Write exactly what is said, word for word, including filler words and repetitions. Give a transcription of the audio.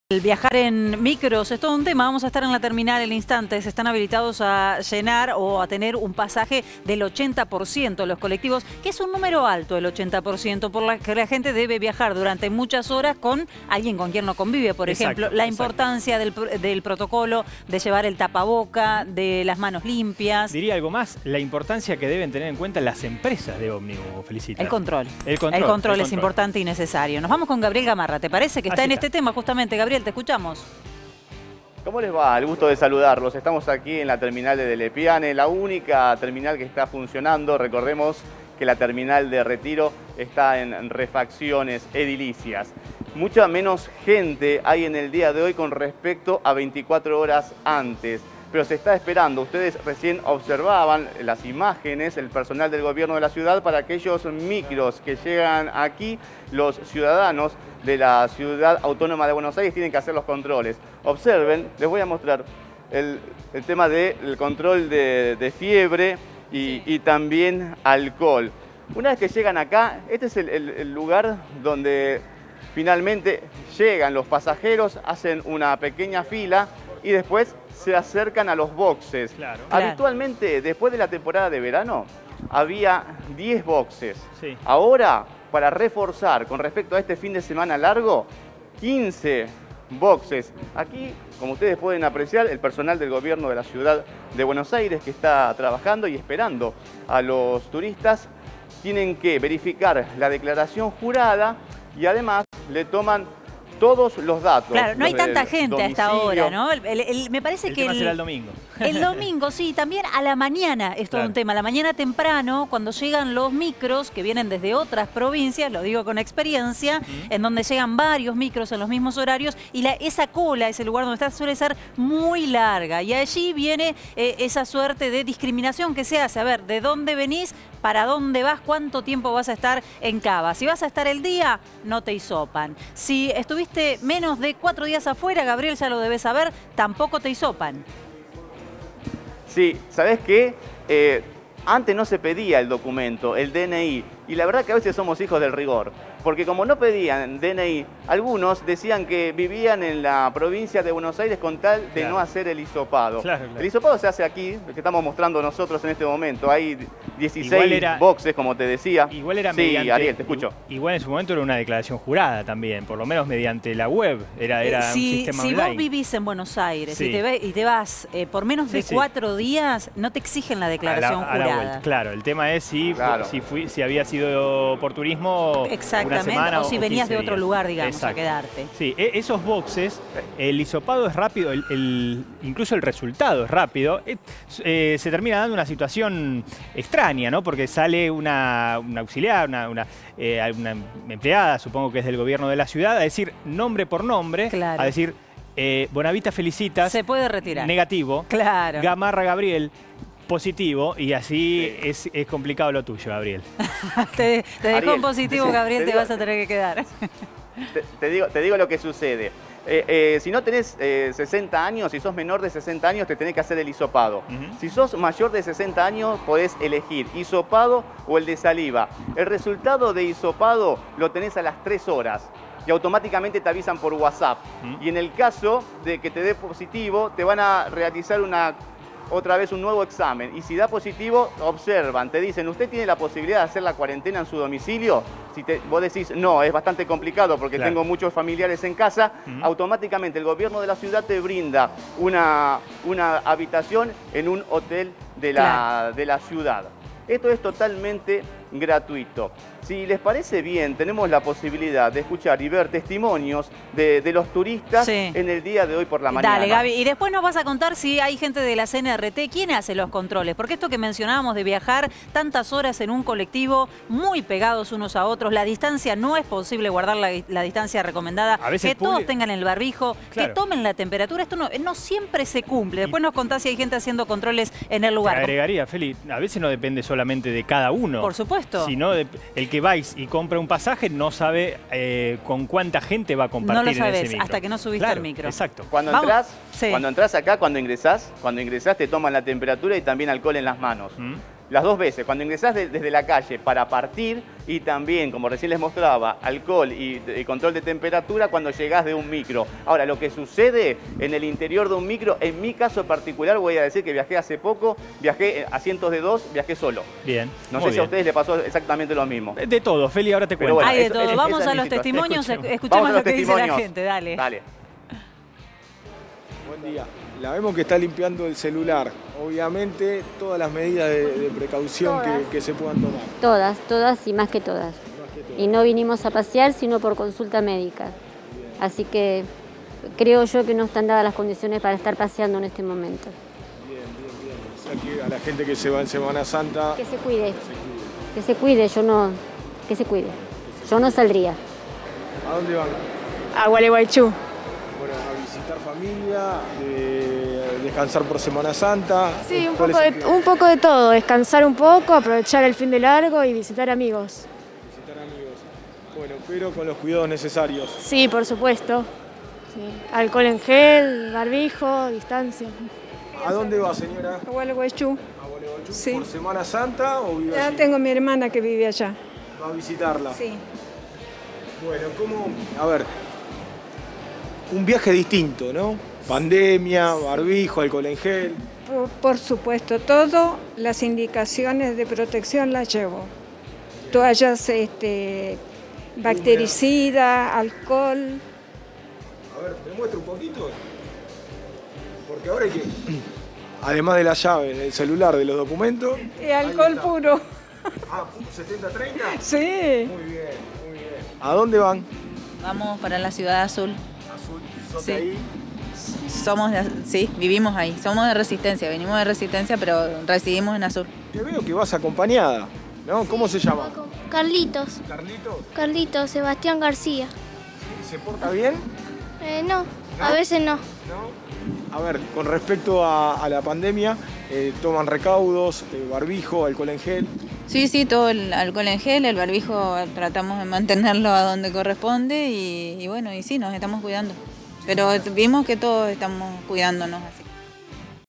El viajar en micros es todo un tema. Vamos a estar en la terminal en instantes. Están habilitados a llenar o a tener un pasaje del ochenta por ciento los colectivos, que es un número alto, el ochenta por ciento, por la que la gente debe viajar durante muchas horas con alguien con quien no convive, por Exacto, ejemplo. La exacto. importancia del, del protocolo, de llevar el tapaboca, de las manos limpias. Diría algo más, la importancia que deben tener en cuenta las empresas de ómnibus, Felicita. El control. El control, el control el es control. importante y necesario. Nos vamos con Gabriel Gamarra, ¿te parece? Que está Así en está. este tema justamente. Gabriel, te escuchamos. ¿Cómo les va? El gusto de saludarlos. Estamos aquí en la terminal de Delepiane, la única terminal que está funcionando. Recordemos que la terminal de Retiro está en refacciones edilicias. Mucha menos gente hay en el día de hoy con respecto a veinticuatro horas antes. Pero se está esperando. Ustedes recién observaban las imágenes, el personal del gobierno de la ciudad, para aquellos micros que llegan aquí. Los ciudadanos de la Ciudad Autónoma de Buenos Aires tienen que hacer los controles. Observen, les voy a mostrar el, el tema del control de, de fiebre y, Sí. y también alcohol. Una vez que llegan acá, este es el, el, el lugar donde finalmente llegan los pasajeros, hacen una pequeña fila y después se acercan a los boxes. Claro. Claro. Habitualmente, después de la temporada de verano, había diez boxes. Sí. Ahora, para reforzar con respecto a este fin de semana largo, quince boxes. Aquí, como ustedes pueden apreciar, el personal del gobierno de la ciudad de Buenos Aires que está trabajando y esperando a los turistas, tienen que verificar la declaración jurada y además le toman todos los datos. Claro, no hay los del tanta gente a esta domicilio. hora, ¿no? El- el- el- me parece El que tema el, será el domingo. el domingo, sí, también a la mañana es todo Claro. un tema. A la mañana temprano, cuando llegan los micros que vienen desde otras provincias, lo digo con experiencia, en donde llegan varios micros en los mismos horarios y la, esa cola, ese lugar donde está, suele ser muy larga. Y allí viene eh, esa suerte de discriminación que se hace. A ver, ¿de dónde venís? ¿Para dónde vas? ¿Cuánto tiempo vas a estar en Cava? Si vas a estar el día, no te hisopan. Si estuviste menos de cuatro días afuera, Gabriel, ya lo debes saber, tampoco te hisopan. Sí, ¿sabés qué? Eh, antes no se pedía el documento, el D N I, y la verdad que a veces somos hijos del rigor, porque como no pedían D N I, algunos decían que vivían en la provincia de Buenos Aires con tal de Claro. no hacer el hisopado. Claro, claro. El hisopado se hace aquí, el que estamos mostrando nosotros en este momento. Hay dieciséis Igual era- boxes, como te decía. Igual era sí, mediante... Ariel, te escucho. Igual en su momento era una declaración jurada también, por lo menos mediante la web. Era, era Eh, un si sistema si online. vos vivís en Buenos Aires Sí. y, te ve- y te vas eh, por menos Sí, de sí. cuatro días, no te exigen la A la- declaración a la jurada. vuelta. Claro, el tema es si, Claro. si, fui, si había sido por turismo una Exactamente, semana o si venías quince de otro días. lugar, digamos, a Exacto. quedarte. Sí, e- esos boxes, el hisopado es rápido, el, el- incluso el resultado es rápido. Eh, eh, se termina dando una situación extraña, ¿no? Porque sale una, una auxiliar, una, una, eh, una empleada, supongo que es del gobierno de la ciudad, a decir nombre por nombre, Claro. a decir eh, Bonavita felicitas, Se puede retirar. negativo, Claro. Gamarra Gabriel, positivo, y así es, es complicado lo tuyo, Gabriel. te, te dejó Ariel, en positivo, te Gabriel, te digo- vas a tener que quedar. Te, te digo, te digo lo que sucede. Eh, eh, si no tenés eh, sesenta años, si sos menor de sesenta años, te tenés que hacer el hisopado. Ujú. Si sos mayor de sesenta años, podés elegir hisopado o el de saliva. El resultado de hisopado lo tenés a las tres horas y automáticamente te avisan por WhatsApp. Ujú. Y en el caso de que te dé positivo, te van a realizar una otra vez un nuevo examen. Y si da positivo, observan, te dicen, ¿usted tiene la posibilidad de hacer la cuarentena en su domicilio? Si te, vos decís, no, es bastante complicado porque Claro. tengo muchos familiares en casa, Ujú. automáticamente el gobierno de la ciudad te brinda una, una habitación en un hotel de la, Claro. de la ciudad. Esto es totalmente gratuito. Si les parece bien, tenemos la posibilidad de escuchar y ver testimonios de, de los turistas Sí. en el día de hoy por la mañana. Dale, Gaby. Y después nos vas a contar si hay gente de la C N R T. ¿Quién hace los controles? Porque esto que mencionábamos de viajar tantas horas en un colectivo, muy pegados unos a otros, la distancia no es posible guardar la, la distancia recomendada. A veces que todos publi- tengan el barbijo, Claro. que tomen la temperatura. Esto no, no siempre se cumple. Después nos contás si hay gente haciendo controles en el Te lugar. agregaría, Feli, a veces no depende solamente de cada uno. Por supuesto. Sino de- el que vais y compra un pasaje no sabe eh, con cuánta gente va a compartir No lo en sabés ese micro. hasta que no subiste Claro, al micro. Exacto. Cuando Vamos. entras, Sí. cuando entras acá, cuando ingresás, cuando ingresás te toman la temperatura y también alcohol en las manos. ¿Mm? las dos veces, cuando ingresás de, desde la calle para partir y también, como recién les mostraba, alcohol y, y control de temperatura cuando llegás de un micro. Ahora, lo que sucede en el interior de un micro, en mi caso particular, voy a decir que viajé hace poco, viajé asientos de dos, viajé solo. Bien. No muy sé si bien. a ustedes les pasó exactamente lo mismo. De todo, Feli, ahora te Pero cuento. bueno, Hay de eso- todo. es- Vamos esa a es los mi situación. testimonios, Escuchemos. escuchemos Vamos a lo los que dice la testimonios. gente, dale. Dale. Buen día. La vemos que está limpiando el celular. Obviamente, todas las medidas de, de precaución que, que se puedan tomar. Todas, todas y más que todas. Y no vinimos a pasear, sino por consulta médica. Así que creo yo que no están dadas las condiciones para estar paseando en este momento. Bien, bien, bien. O sea que a la gente que se va en Semana Santa, Que se cuide, que se cuide, yo no, que se cuide. Yo no saldría. ¿a dónde van? A Gualeguaychú. Bueno, a visitar familia, de descansar por Semana Santa. Sí, un ¿Cuál poco, es el de, plan? un poco de todo, descansar un poco, aprovechar el fin de largo y visitar amigos. Visitar amigos. Bueno, pero con los cuidados necesarios. Sí, por supuesto. Sí. Alcohol en gel, barbijo, distancia. ¿A dónde va, señora? A Gualeguaychú. ¿A Gualeguaychú? Sí. ¿Por Semana Santa o vive Ya allí? tengo mi hermana que vive allá. Va a visitarla. Sí. Bueno, ¿cómo? A ver, un viaje distinto, ¿no? Pandemia, barbijo, alcohol en gel. Por, por supuesto, todas las indicaciones de protección las llevo. Toallas este, bactericida, alcohol. A ver, ¿te muestro un poquito? Porque ahora hay que, además de la llave, del celular, de los documentos... Y alcohol está. puro. Ah, setenta treinta. Sí. Muy bien, muy bien. ¿A dónde van? Vamos para la ciudad azul. Azul, ¿sos Sí. de ahí? Somos de, sí, vivimos ahí. Somos de Resistencia, venimos de Resistencia, pero residimos en Azul. Te veo que vas acompañada, ¿no? ¿Cómo se llama? Carlitos, ¿Carlitos? Carlitos, Sebastián García. ¿Se porta bien? Eh, no, ¿No? a veces no. ¿No? A ver, con respecto a, a la pandemia, eh, ¿toman recaudos, eh, barbijo, alcohol en gel? Sí, sí, todo el alcohol en gel, el barbijo tratamos de mantenerlo a donde corresponde y, y bueno, y sí, nos estamos cuidando. Pero vimos que todos estamos cuidándonos así.